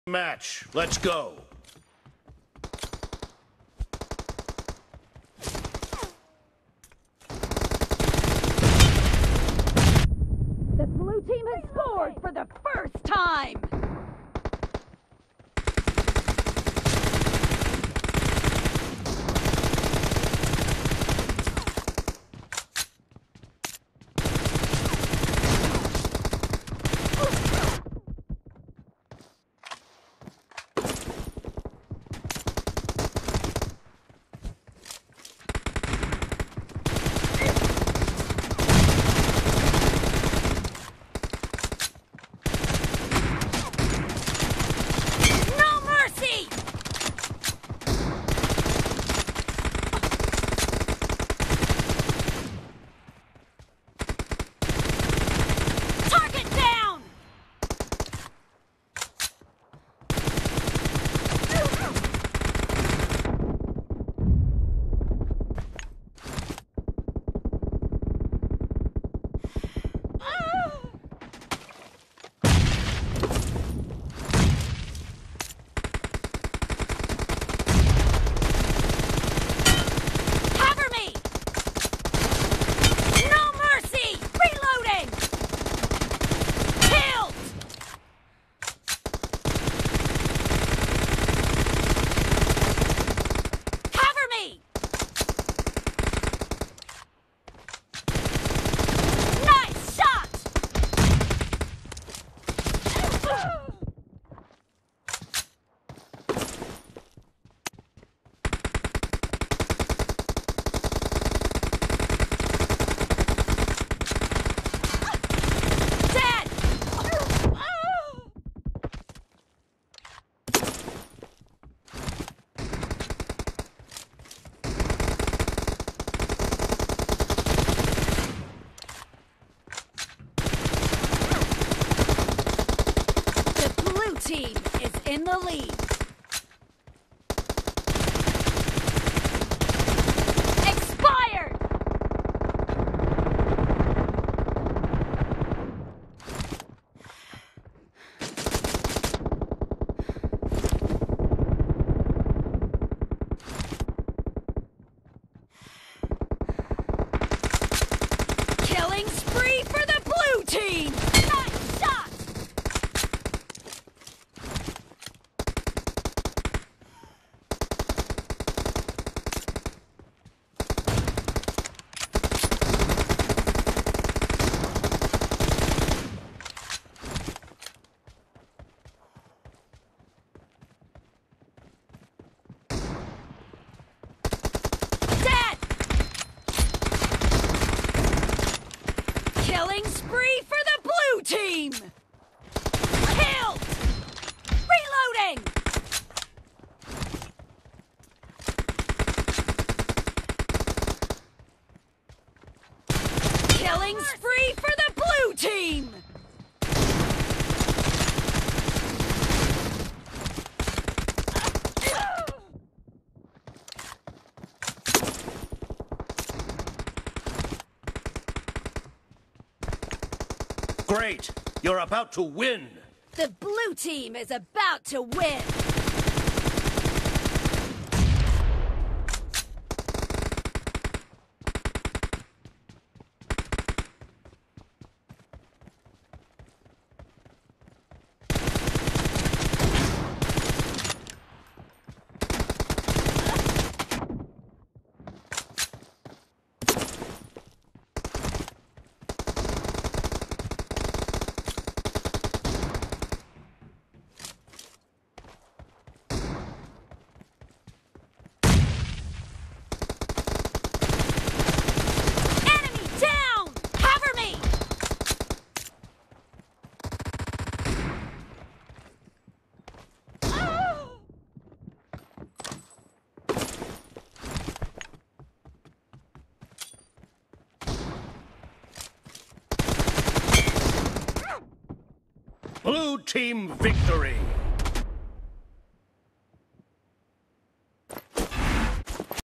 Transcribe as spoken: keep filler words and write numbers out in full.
Match. Let's go. The blue team has scored for the first time! Team is in the lead. Expired! Killing spree for the blue team! Nice shot! Killing spree for the blue team! Killed! Reloading! Killing spree for the blue team! Great! You're about to win! The blue team is about to win! Blue team victory!